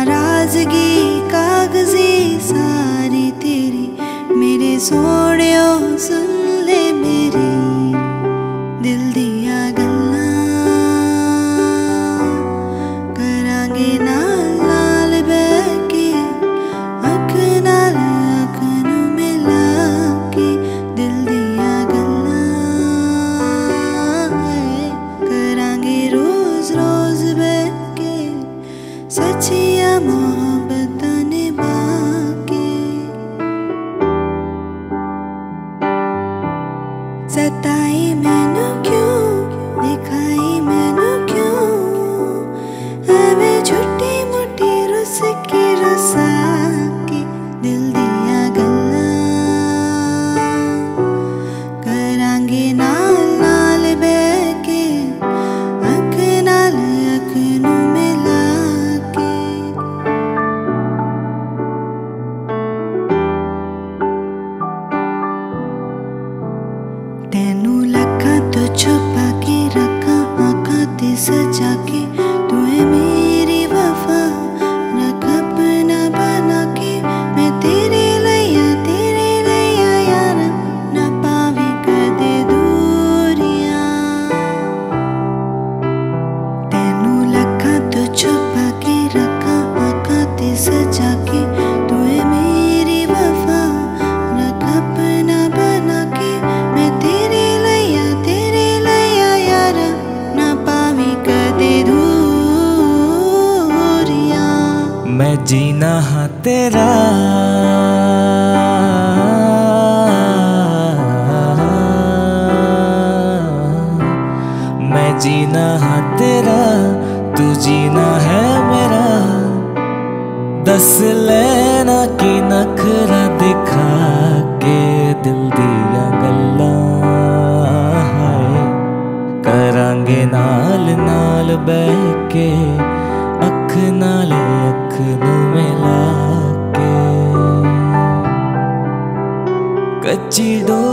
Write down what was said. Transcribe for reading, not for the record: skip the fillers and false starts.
नाराजगी कागजी सारी तेरी, मेरे सोनियो सुन ले मेरी दिल दिया गल्लां, करांगे नाल नाल बैके अख नाल अख नूं मिला के, दिल दिया गल्लां करांगे रोज रोज बैके सच्चियां मोहब्बतां निभा के। सताई मैनू क्यों, दिखाई मैनू क्यों, एवें छोटी मोटी रुस के रुसा के, दिल दिया गल्लां करांगे नाल नाल बैके अख नाल अख नूं मिला के। तेनू लखां तो छुपा के रखा आँखां ते सजा के, तू है मेरी वफा रख अपना बना के, मैं तेरे लिया यार ना पावे कदे दूरियां। तेनू लखां तो छुपा के रखा आँखां ते सजा के, तू है मेरी वफा रख अपना बना के, मैं तेरे लिया यार ना पावे कदे दूरियां। मैं जीना हाँ तेरा, मैं जीना हाँ तेरा, तू जीना है मेरा, दस लेना की नखरा दिखा के, दिल दिया गल्लां हाय करांगे नाल नाल बैके अख नाल अख नूं मिला के। कच्ची डोर